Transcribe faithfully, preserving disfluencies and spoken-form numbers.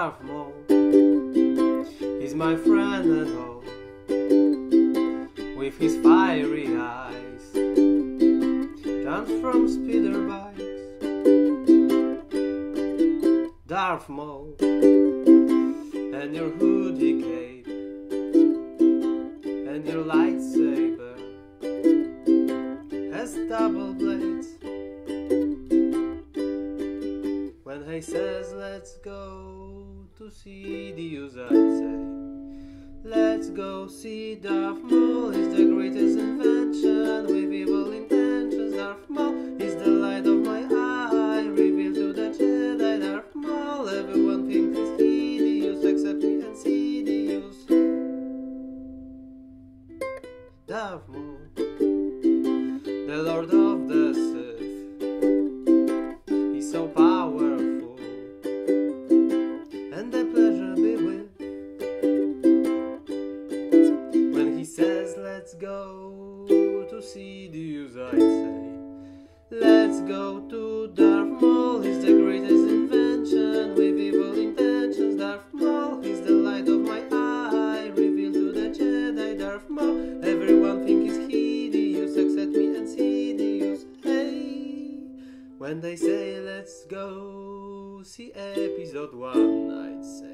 Darth Maul, he's my friend and all, with his fiery eyes, jumps from speeder bikes. Darth Maul, and your hoodie cape, and your lightsaber has double blades. When he says let's go to see the use, I'd say let's go see Darth Maul is the greatest invention with evil intentions. Darth Maul is the light of my eye, revealed to the Jedi. Darth Maul, everyone thinks he's hideous except me and Sidious. Darth Maul, the Lord of the Sith, he's so powerful, and the pleasure be with. When he says let's go to see the use, I'd say let's go to Darth Maul, he's the greatest invention with evil intentions. Darth Maul, he's the light of my eye, revealed to the Jedi. Darth Maul, everyone thinks he's hideous except me and Sidious. Hey, when they say let's go see episode one, I'd say